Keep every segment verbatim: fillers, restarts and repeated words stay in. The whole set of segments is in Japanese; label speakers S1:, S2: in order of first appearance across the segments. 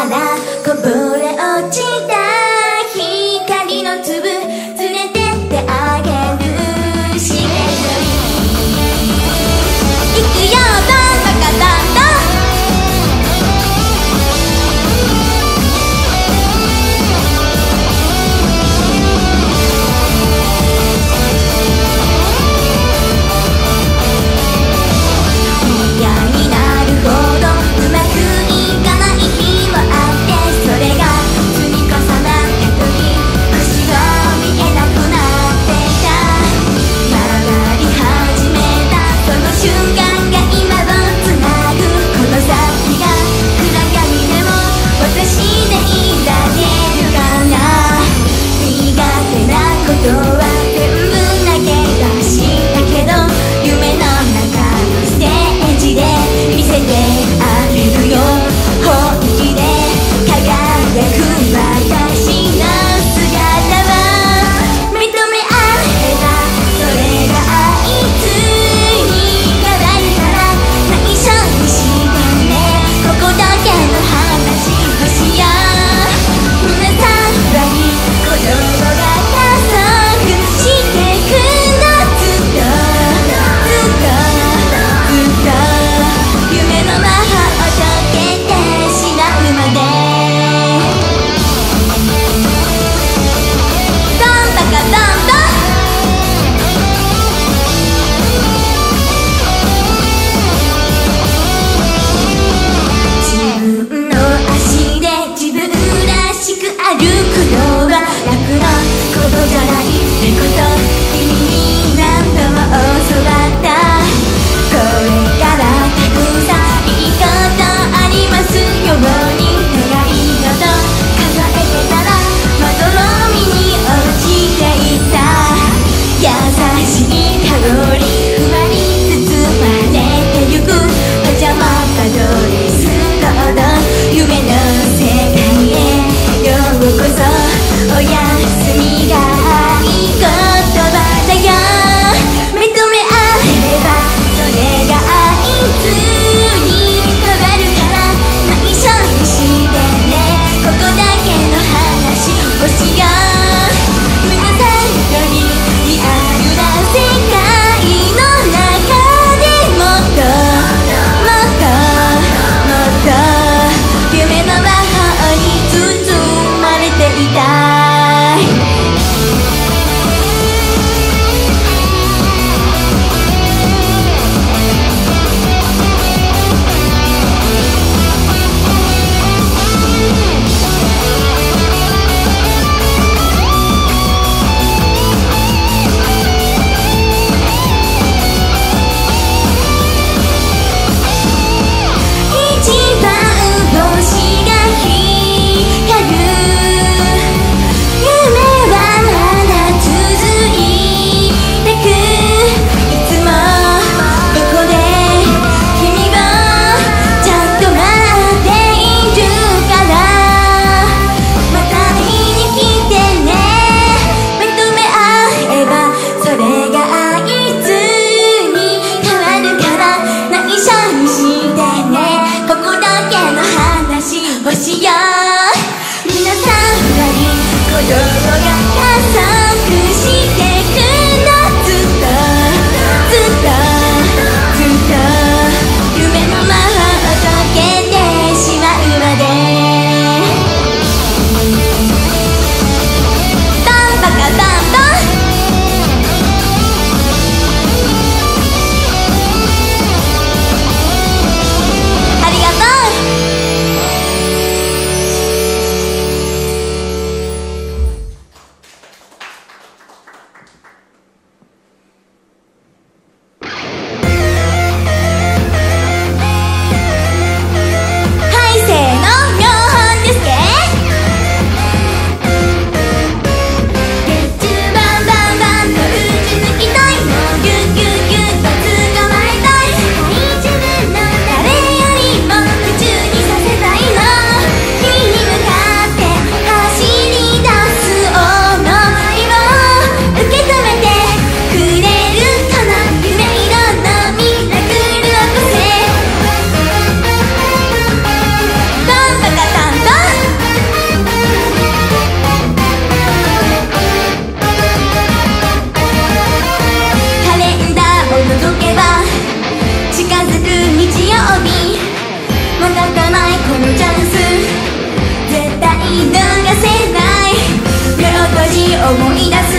S1: からこぼれ落ちた光の粒連れてってあげるしげる行くよバンバカバンバ嫌になるほどうまくいかない日もあって、それが積み重なった時星が見えなくなってた。曲がり始めたその瞬間が今をつなぐ。この先が暗闇でも私でいられるかな。苦手なことは全部投げ出したけど、夢の中のステージで見せてあげるよ。本気で輝く私の姿は認め合えた。それがあいつに変わるから内緒にしてね。ここだけの話をしよう。胸騒ぎ鼓動が加速してくの。ずっとずっとずっと夢の中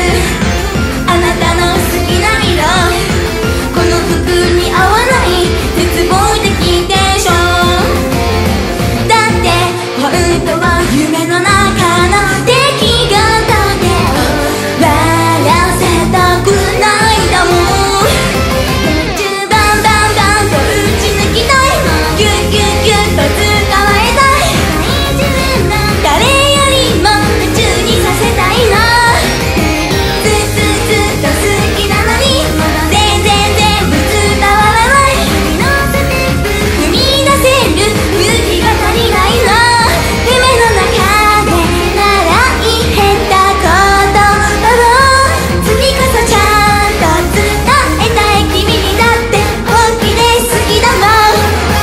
S1: あなたの好きな色、この服に合わない絶望的テンションだって本当は夢の中の出来事で笑わせたくないんだもん。中バンバンバンと打ち抜きたい、ギュッギュッギュッと捕まえたい、誰よりも夢中にさせたいの。ずっとずっと好きなのに全然全部伝わらない、踏み出せる勇気が足りないの。夢の中で習い減った言葉を次こそちゃんと伝えたい、君にだって本気で好きだもん。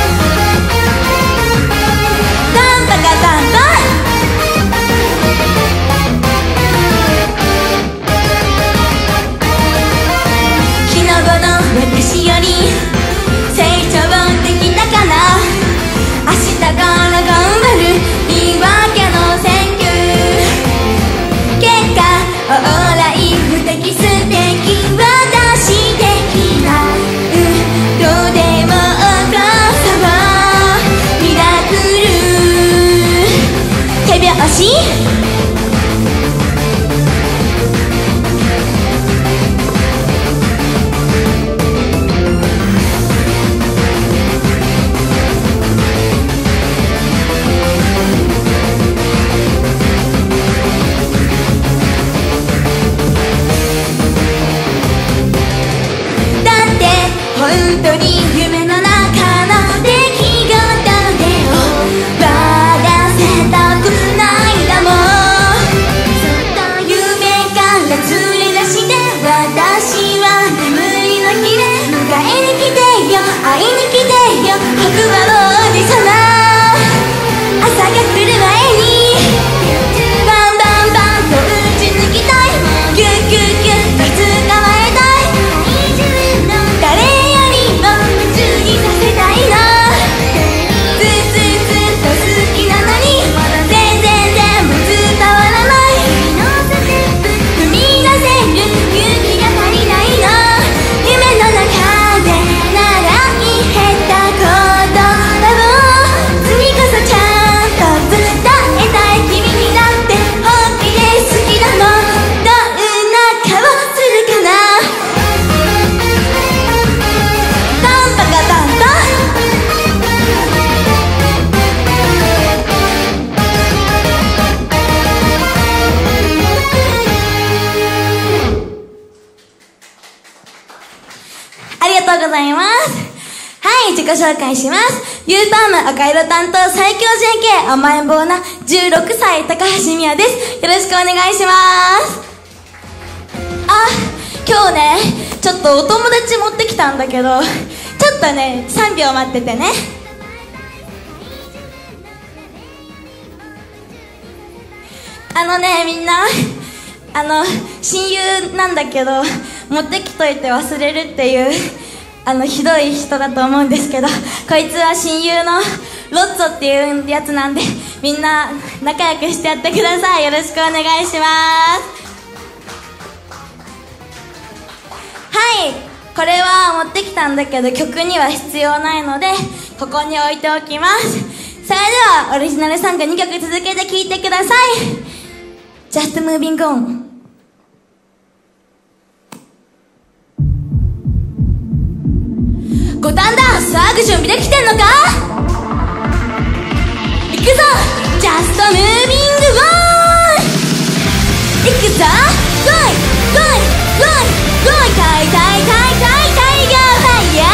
S1: タンパカタンパ日の後の私より成長できたかな、明日から頑張る言い訳の選挙、結果オーライ不適素敵私的な、うん、どうでもお母様ミラクル手拍子だって本当に夢の中の出来事で終わらせたくないんだもん。そっと夢から連れ出して私は眠りの日で迎えに来てよ、会いに来てよ、白馬の王子様、朝が来る前にバンバンバンと打ち抜きたい、ギュッギュッギュッと捕まえたい、誰よりも夢中にさせたいの。ずっずっずっと好きなのに全然全部伝わらない、踏み出せる勇気が足りないの。夢の中で習い減った言葉を次こそちゃんと伝えたい、君にだって本気で好きだもん。どんな顔するかな、タンパカタンパありがとうございます。はい、自己紹介します。ユーパーム赤色担当最強 ジェーケー 甘えん坊なじゅうろくさい高橋美也です。よろしくお願いします。あ、今日ねちょっとお友達持ってきたんだけど、ちょっとねさんびょう待っててね。あのねみんな、あの親友なんだけど持ってきといて忘れるっていうあのひどい人だと思うんですけど、こいつは親友のロッツォっていうやつなんで、みんな仲良くしてやってください。よろしくお願いします。はい、これは持ってきたんだけど曲には必要ないのでここに置いておきます。それではオリジナルソングにきょく続けて聴いてください。 Just Moving On。五反田さあ準備できてんのか、行くぞ Just Moving On、 行くぞ Go Go Go Go タイタイタイタイタイガーファイヤ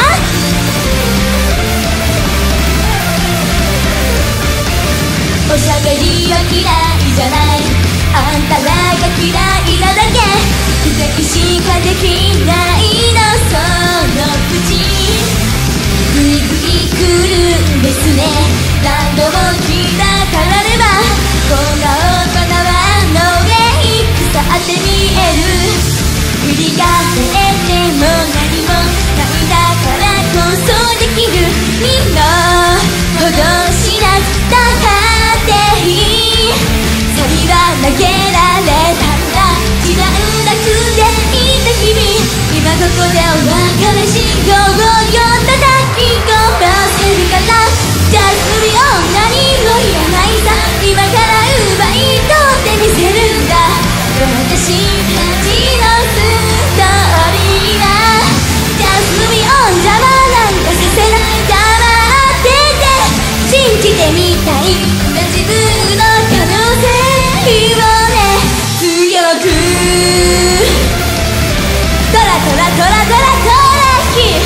S1: ー、おしゃべりは嫌いじゃない、あんたらが嫌いなだけ、ふざけしかできないのその口、グイグイ来るんですね、何度も聞いたからればこんな大人はのげい腐って見える、振り返っても何もないだからこそできる、みんなほど知らずだっていい、サビは投げられたんだ、違うんだこでお別れしようよ叩き壊せるからじゃあするよ何もいらないさ今から奪い取ってみせるんだ私たちのストーリーはじゃあするよ邪魔なんかさせない黙ってて信じてみたい自分の可能性をね強くトラトラトラトラトラキ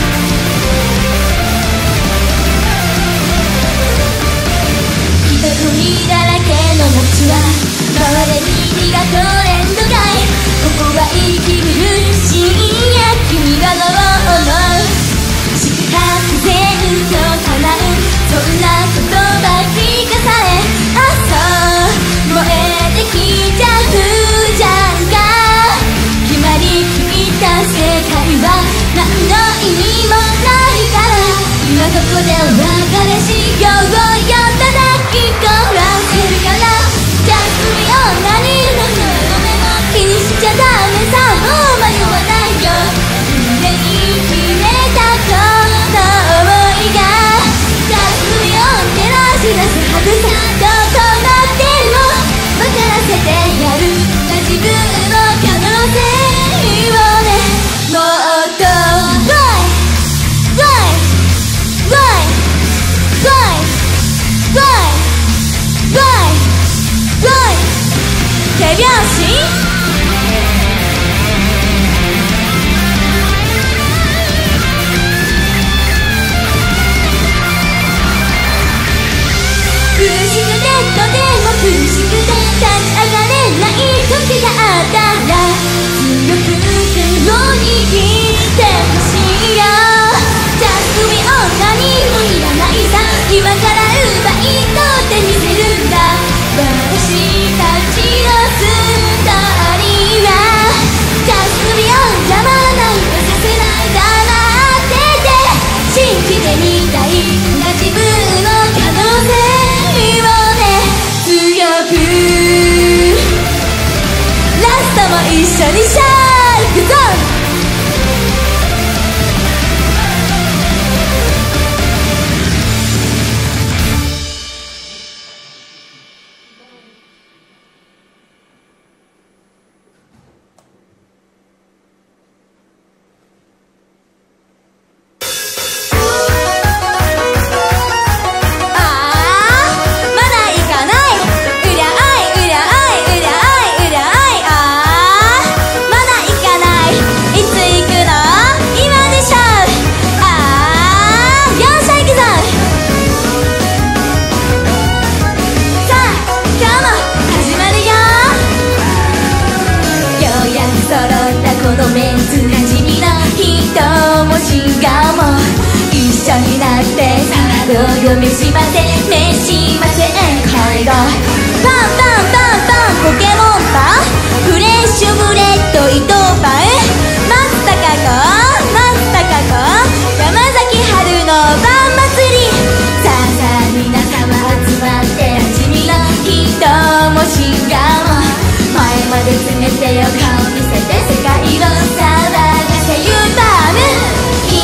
S1: 人混みだらけの街は周りに火がトレンド街ここは生きる深夜君がどう思う四苦八苦と叶うそんなことば聞かされあそう燃えてきちゃうじゃんか決まりきった世界は何の意味もないから今ここでお別れしようよ叩き壊せるからじゃあするよ何の気にしちゃダメさもう迷わないよ胸に決めたこの想いがじゃあするよ照らし出すはずさどこまでも分からせてやる自分の可能性をねもっと Fly Fly Fly Fly Fly Fly Fly 手拍子苦しくてとても苦しくて立ち上がれない時があったら強く手を握ってほしいよ Just be on 何もいらないさ今から奪い取ってみせるんだ私たちのストーリーは Just be on 邪魔なんかさせない黙ってて信じてみたい自分の可能性強くラストも一緒にシャーいくぞ道を召しませ召しませ恋がパンパンパンパンポケモンパンフレッシュブレッド伊藤パン松たか子松たか子山崎春のパン祭りさあさあ皆様集まってなじみの人もしがも前まで詰めてよ顔見せて世界を騒がせユーターム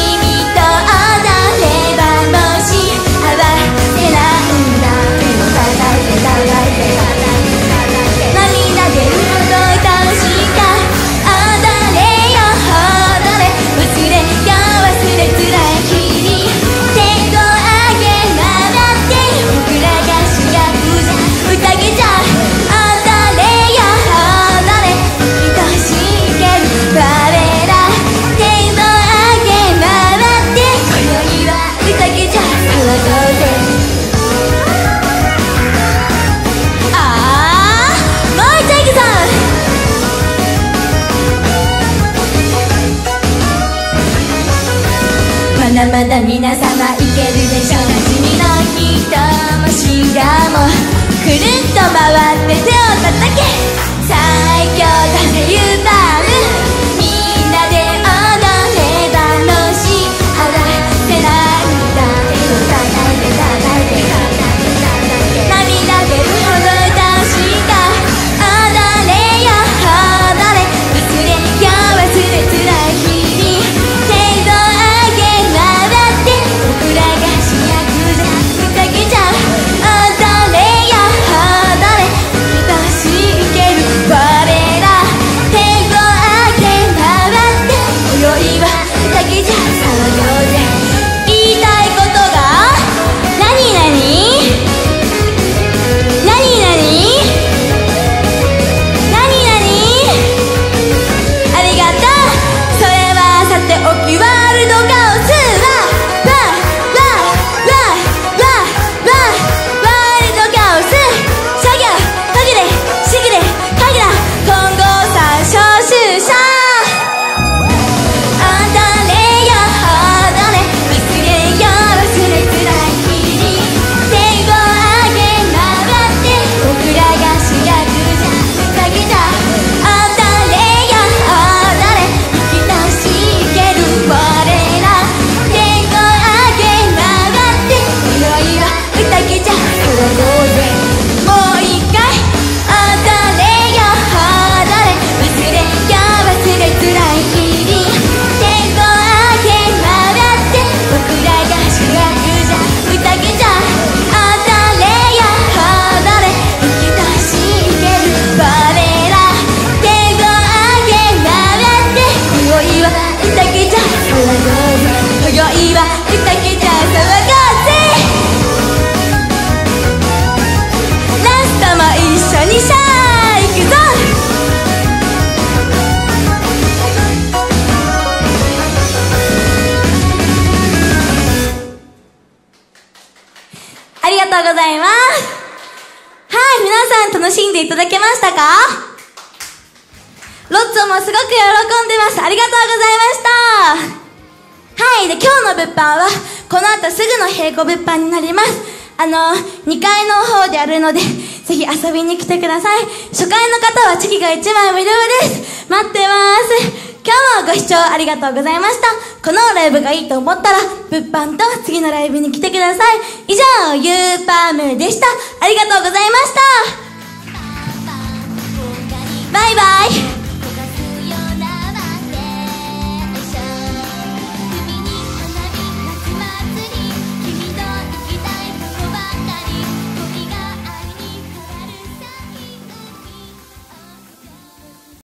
S1: まだまだ皆様いけるでしょなじみの人もしがもくるっと回って手を叩け最強風ユータームみんなで踊ればの幸せなんだ手を叩いて叩いて涙出るほど確か踊れよ踊れ忘れよ忘れつらい日とうございます。はい、皆さん楽しんでいただけましたか？ロッツォもすごく喜んでます。ありがとうございました。はい、で、今日の物販はこの後すぐの並行物販になります。あのにかいの方であるので、ぜひ遊びに来てください。初回の方はチェキがいちまい無料です。待ってます。今日もご視聴ありがとうございました。このライブがいいと思ったら物販と次のライブに来てください。以上、ゆーぱーむでした。ありがとうございました。バイバイ。